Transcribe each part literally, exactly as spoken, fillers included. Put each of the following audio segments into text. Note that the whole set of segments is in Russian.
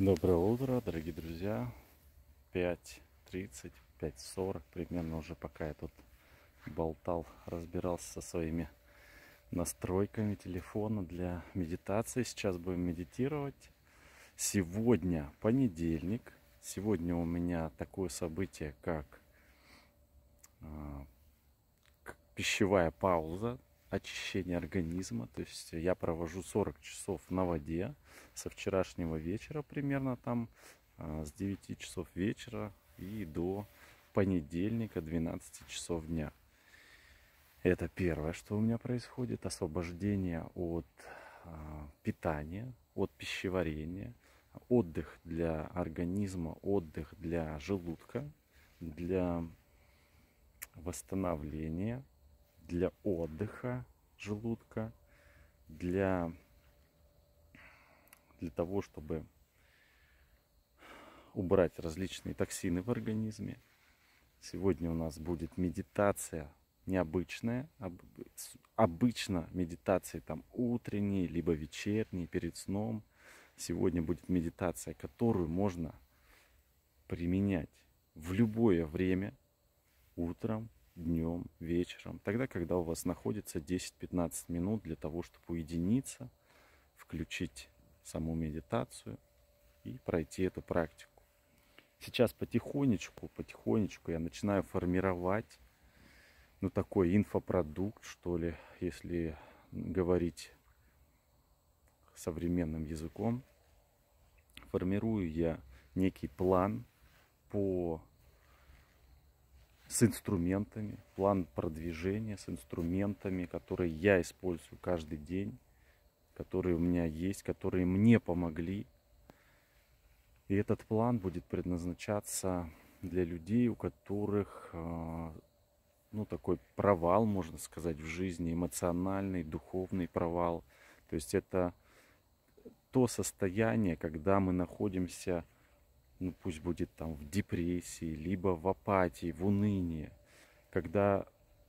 Доброе утро, дорогие друзья. пять тридцать, пять сорок примерно уже, пока я тут болтал, разбирался со своими настройками телефона для медитации. Сейчас будем медитировать. Сегодня понедельник. Сегодня у меня такое событие, как э, пищевая пауза, очищение организма. То есть я провожу сорок часов на воде со вчерашнего вечера примерно там с девяти часов вечера и до понедельника двенадцати часов дня. Это первое, что у меня происходит. Освобождение от э, питания, от пищеварения, отдых для организма, отдых для желудка, для восстановления, для отдыха желудка, для, для того, чтобы убрать различные токсины в организме. Сегодня у нас будет медитация необычная. Обычно медитации там утренние, либо вечерние, перед сном. Сегодня будет медитация, которую можно применять в любое время, утром, днем, вечером, тогда, когда у вас находится десять-пятнадцать минут для того, чтобы уединиться, включить саму медитацию и пройти эту практику. Сейчас потихонечку, потихонечку я начинаю формировать, ну, такой инфопродукт, что ли, если говорить современным языком. Формирую я некий план по с инструментами, план продвижения с инструментами, которые я использую каждый день, которые у меня есть, которые мне помогли. И этот план будет предназначаться для людей, у которых, ну, такой провал, можно сказать, в жизни, эмоциональный, духовный провал. То есть это то состояние, когда мы находимся, ну, пусть будет там в депрессии, либо в апатии, в унынии, когда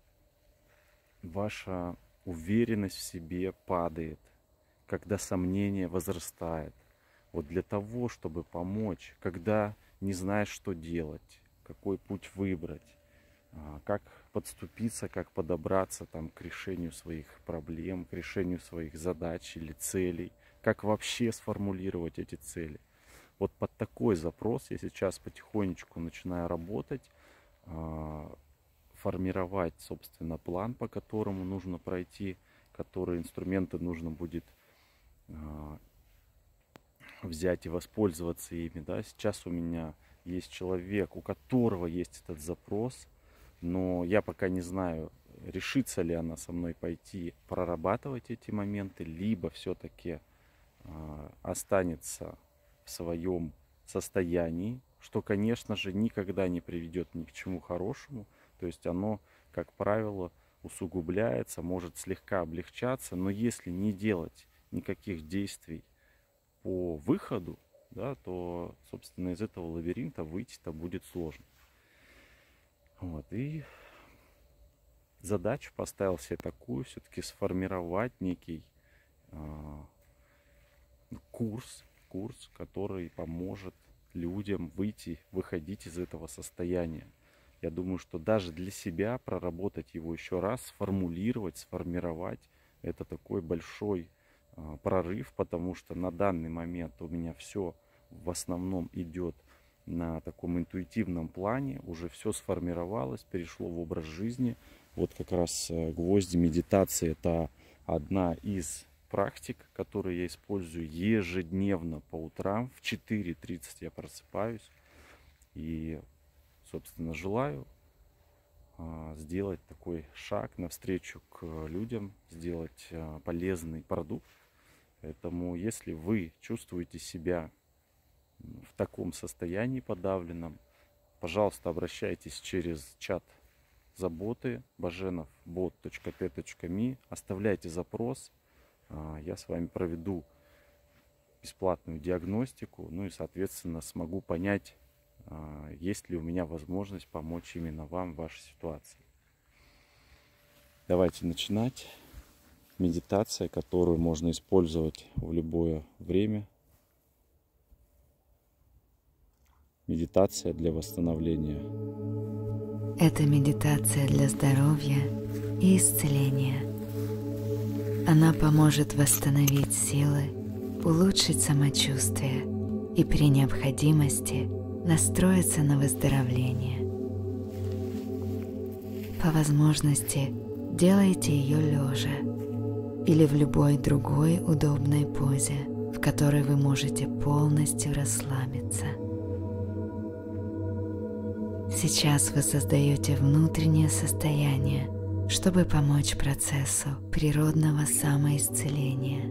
ваша уверенность в себе падает, когда сомнение возрастает. Вот для того, чтобы помочь, когда не знаешь, что делать, какой путь выбрать, как подступиться, как подобраться там к решению своих проблем, к решению своих задач или целей, как вообще сформулировать эти цели. Вот под такой запрос я сейчас потихонечку начинаю работать, формировать, собственно, план, по которому нужно пройти, которые инструменты нужно будет взять и воспользоваться ими. Да. Сейчас у меня есть человек, у которого есть этот запрос, но я пока не знаю, решится ли она со мной пойти прорабатывать эти моменты, либо все-таки э, останется в своем состоянии, что, конечно же, никогда не приведет ни к чему хорошему. То есть оно, как правило, усугубляется, может слегка облегчаться, но если не делать никаких действий по выходу, да, то, собственно, из этого лабиринта выйти-то будет сложно. Вот, и задачу поставил себе такую, все-таки сформировать некий э, курс, курс, который поможет людям выйти, выходить из этого состояния. Я думаю, что даже для себя проработать его еще раз, сформулировать, сформировать, это такой большой э, прорыв, потому что на данный момент у меня все в основном идет на таком интуитивном плане, уже все сформировалось, перешло в образ жизни. Вот как раз гвозди медитации — это одна из практик, которые я использую ежедневно по утрам. В четыре тридцать я просыпаюсь и, собственно, желаю сделать такой шаг навстречу к людям, сделать полезный продукт. Поэтому, если вы чувствуете себя в таком состоянии подавленном, пожалуйста, обращайтесь через чат заботы баженов бот точка пи точка ми, оставляйте запрос, я с вами проведу бесплатную диагностику, ну и, соответственно, смогу понять, есть ли у меня возможность помочь именно вам в вашей ситуации. Давайте начинать. Медитация, которую можно использовать в любое время. медитация для восстановления. Это медитация для здоровья и исцеления. Она поможет восстановить силы, улучшить самочувствие и при необходимости настроиться на выздоровление. По возможности делайте ее лежа или в любой другой удобной позе, в которой вы можете полностью расслабиться. Сейчас вы создаете внутреннее состояние, чтобы помочь процессу природного самоисцеления.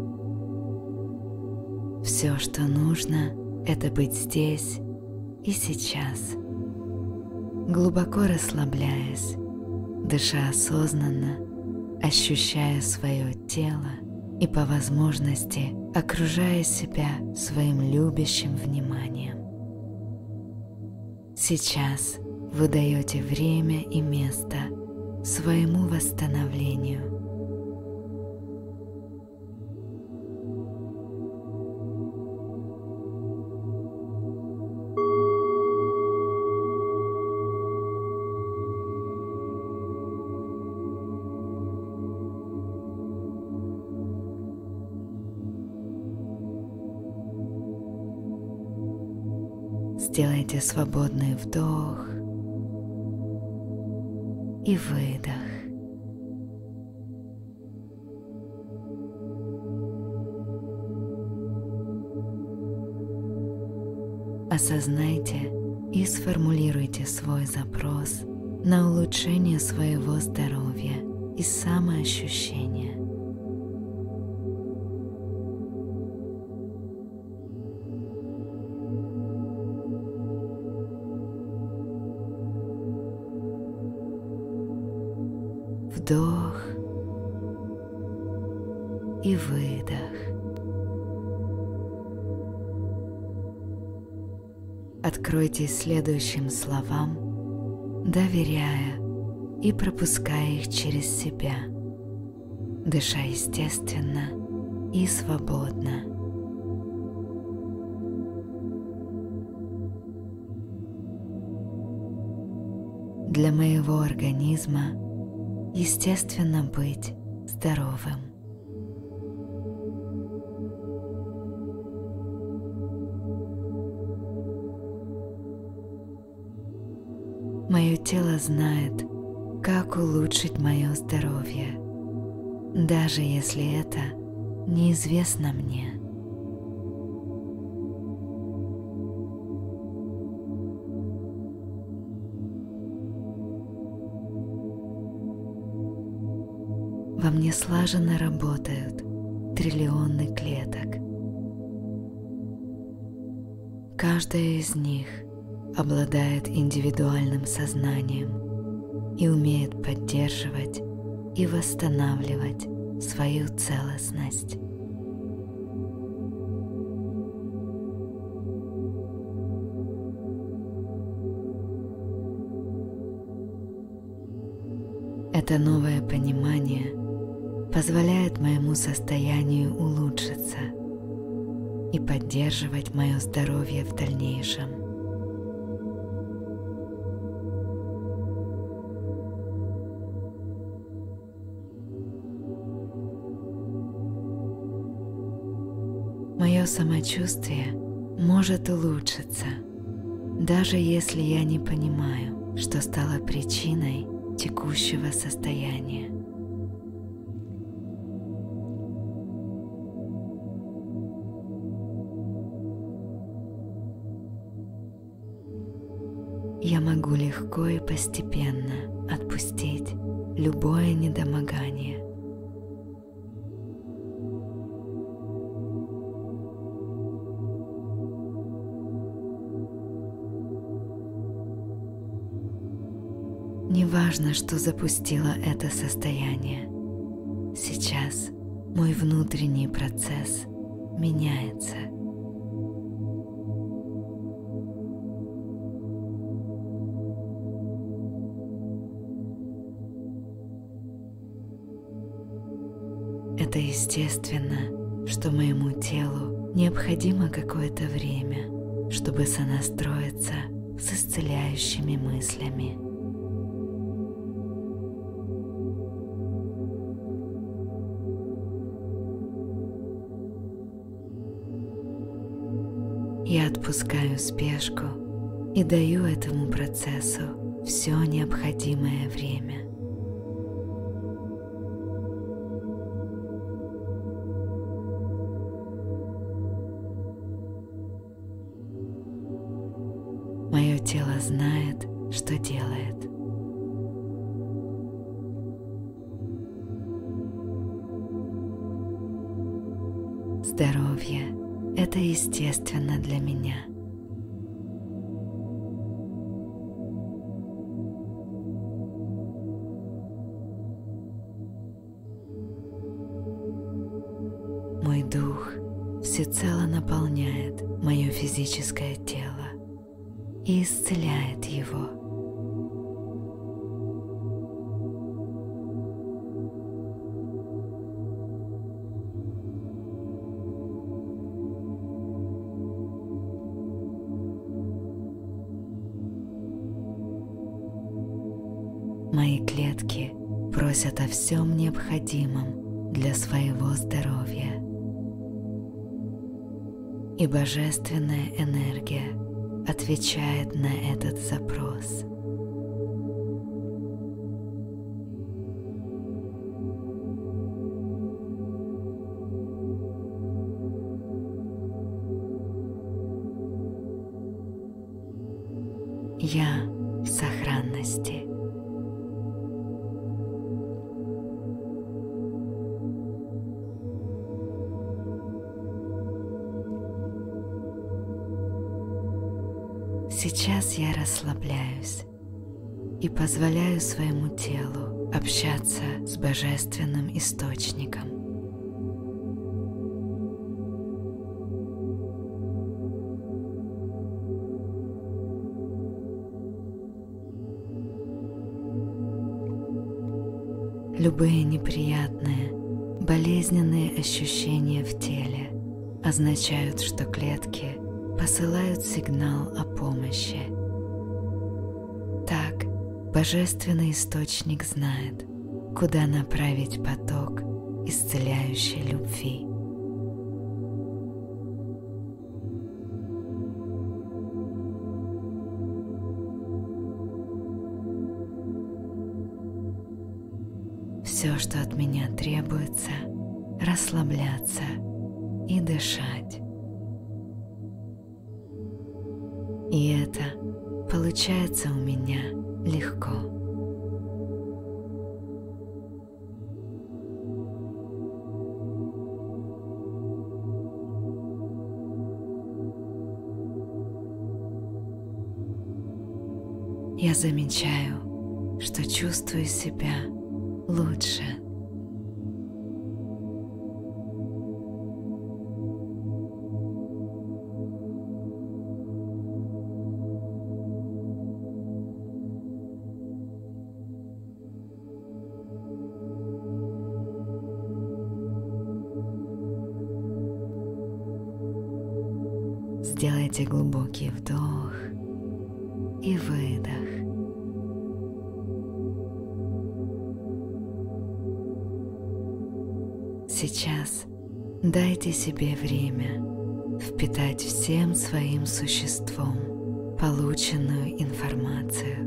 Все, что нужно, это быть здесь и сейчас, глубоко расслабляясь, дыша осознанно, ощущая свое тело и по возможности окружая себя своим любящим вниманием. Сейчас вы даете время и место своему восстановлению. Сделайте свободный вдох и выдох. Осознайте и сформулируйте свой запрос на улучшение своего здоровья и самоощущения. Вдох и выдох. Откройтесь следующим словам, доверяя и пропуская их через себя, дыша естественно и свободно. Для моего организма естественно быть здоровым. Мое тело знает, как улучшить мое здоровье, даже если это неизвестно мне. Во мне слаженно работают триллионы клеток. Каждая из них обладает индивидуальным сознанием и умеет поддерживать и восстанавливать свою целостность. Это новое понимание позволяет моему состоянию улучшиться и поддерживать мое здоровье в дальнейшем. Мое самочувствие может улучшиться, даже если я не понимаю, что стало причиной текущего состояния. Я могу легко и постепенно отпустить любое недомогание. Неважно, что запустило это состояние. Сейчас мой внутренний процесс меняется. Это естественно, что моему телу необходимо какое-то время, чтобы сонастроиться с исцеляющими мыслями. Я отпускаю спешку и даю этому процессу все необходимое время. Мое тело знает, что делает. Здоровье – это естественно для меня. Мой дух всецело наполняет мое физическое тело и исцеляет его. Мои клетки просят о всем необходимом для своего здоровья. И божественная энергия отвечает на этот запрос. Я в сохранности. Сейчас я расслабляюсь и позволяю своему телу общаться с божественным источником. Любые неприятные, болезненные ощущения в теле означают, что клетки посылают сигнал о помощи. Так, божественный источник знает, куда направить поток исцеляющей любви. Все, что от меня требуется, расслабляться и дышать. И это получается у меня легко. Я замечаю, что чувствую себя лучше. Сделайте глубокий вдох и выдох. Сейчас дайте себе время впитать всем своим существом полученную информацию.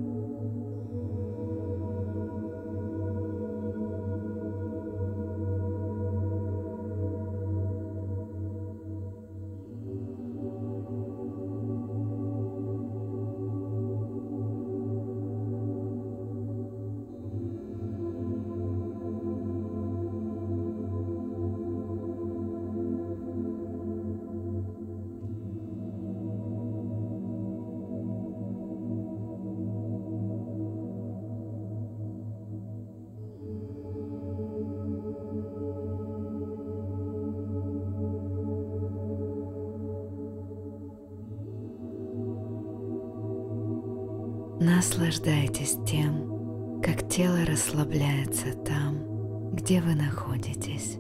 Наслаждайтесь тем, как тело расслабляется там, где вы находитесь.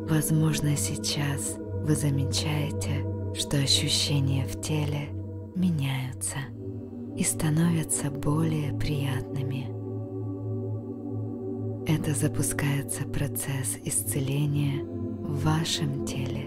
Возможно, сейчас вы замечаете, что ощущения в теле меняются и становятся более приятными. Это запускается процесс исцеления в вашем теле.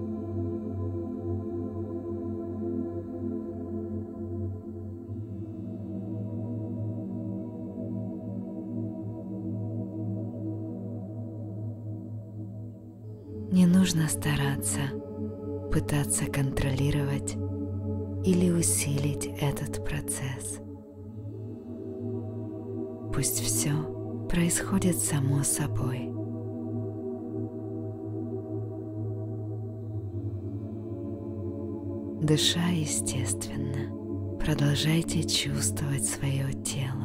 Не нужно стараться, пытаться контролировать или усилить этот процесс. Пусть все происходит само собой. Дыша естественно, продолжайте чувствовать свое тело.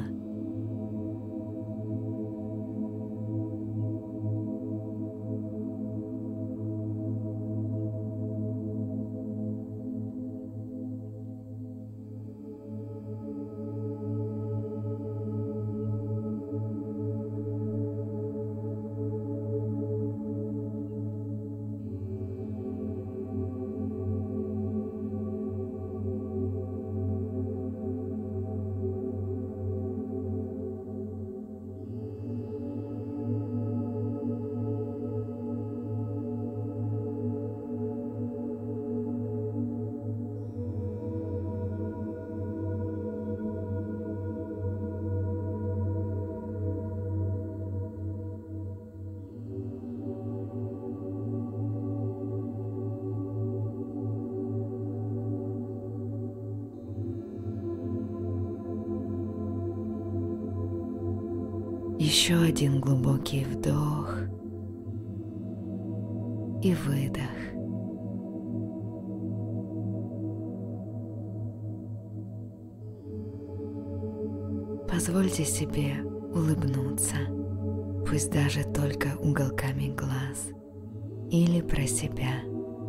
Еще один глубокий вдох и выдох. Позвольте себе улыбнуться, пусть даже только уголками глаз или про себя.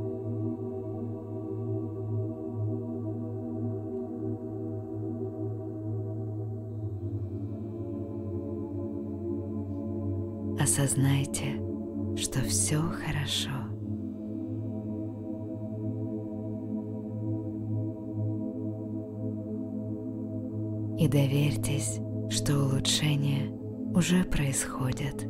Осознайте, что все хорошо. И доверьтесь, что улучшения уже происходят.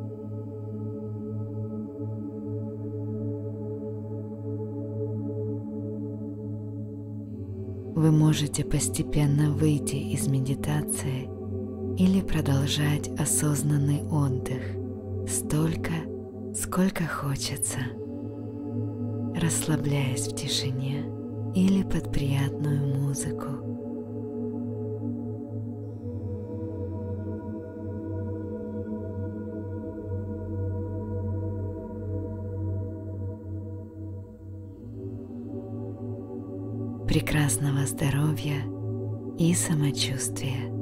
Вы можете постепенно выйти из медитации или продолжать осознанный отдых столько, сколько хочется, расслабляясь в тишине или под приятную музыку. Прекрасного здоровья и самочувствия.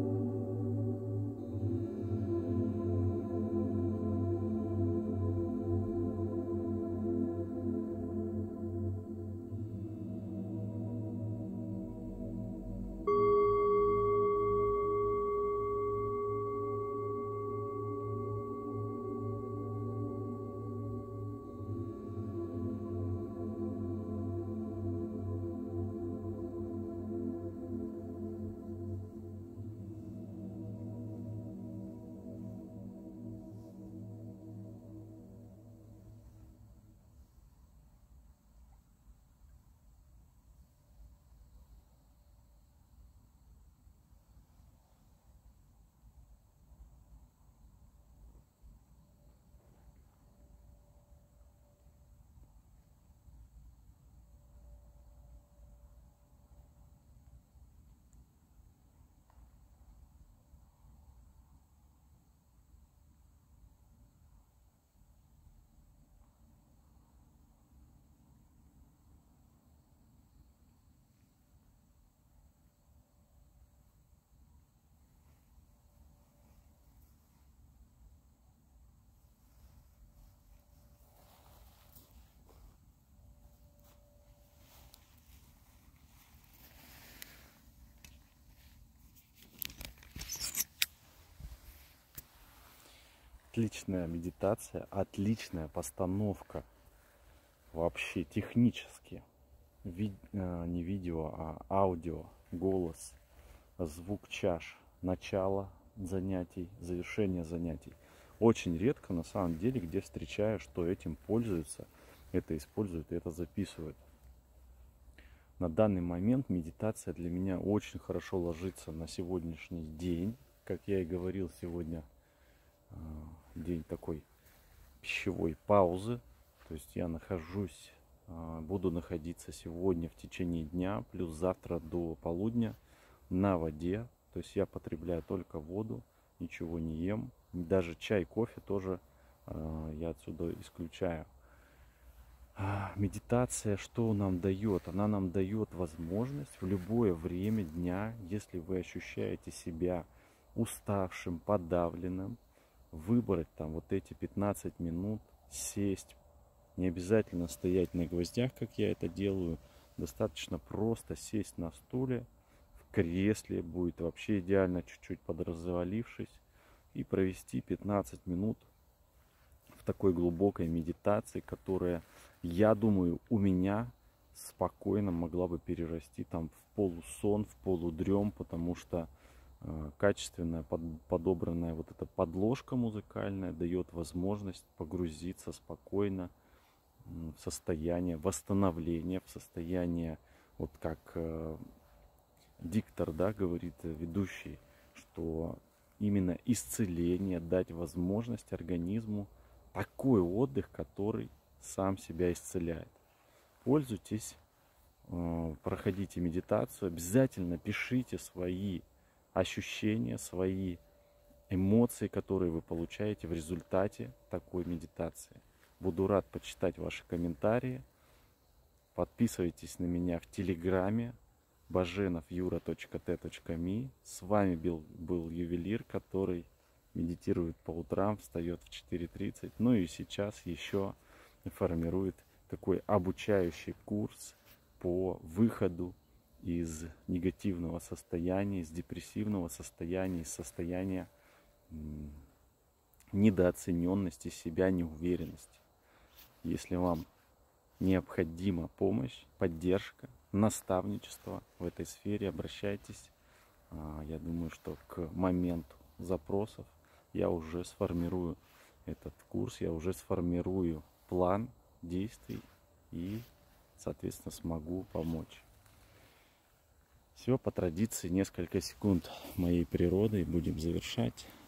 отличная медитация, отличная постановка вообще технически. Ви, не видео, а аудио, голос, звук чаш, начало занятий, завершение занятий. Очень редко на самом деле, где встречаю, что этим пользуются, это используют и это записывают. На данный момент медитация для меня очень хорошо ложится на сегодняшний день. Как я и говорил, сегодня день такой пищевой паузы. То есть я нахожусь, буду находиться сегодня в течение дня, плюс завтра до полудня на воде. То есть я потребляю только воду, ничего не ем. Даже чай, кофе тоже я отсюда исключаю. Медитация что нам дает? Она нам дает возможность в любое время дня, если вы ощущаете себя уставшим, подавленным, выбрать там вот эти пятнадцать минут, сесть. Не обязательно стоять на гвоздях, как я это делаю. Достаточно просто сесть на стуле, в кресле, будет вообще идеально, чуть-чуть подразвалившись, и провести пятнадцать минут в такой глубокой медитации, которая, я думаю, у меня спокойно могла бы перерасти там в полусон, в полудрем, потому что э, качественная под, подобранная вот эта подложка музыкальная дает возможность погрузиться спокойно в состояние восстановления, в состояние, вот как э, диктор, да, говорит ведущий, что именно исцеление, дать возможность организму такой отдых, который сам себя исцеляет. Пользуйтесь, проходите медитацию, обязательно пишите свои ощущения, свои эмоции, которые вы получаете в результате такой медитации. Буду рад почитать ваши комментарии. Подписывайтесь на меня в Телеграме баженов юра точка тэ точка ми. С вами был, был ювелир, который медитирует по утрам, встает в четыре тридцать. Ну и сейчас еще формирует такой обучающий курс по выходу из негативного состояния, из депрессивного состояния, из состояния недооцененности себя, неуверенности. Если вам необходима помощь, поддержка, наставничество в этой сфере, обращайтесь. Я думаю, что к моменту запросов я уже сформирую этот курс, я уже сформирую план действий и, соответственно, смогу помочь. Все по традиции, несколько секунд моей природы и будем завершать.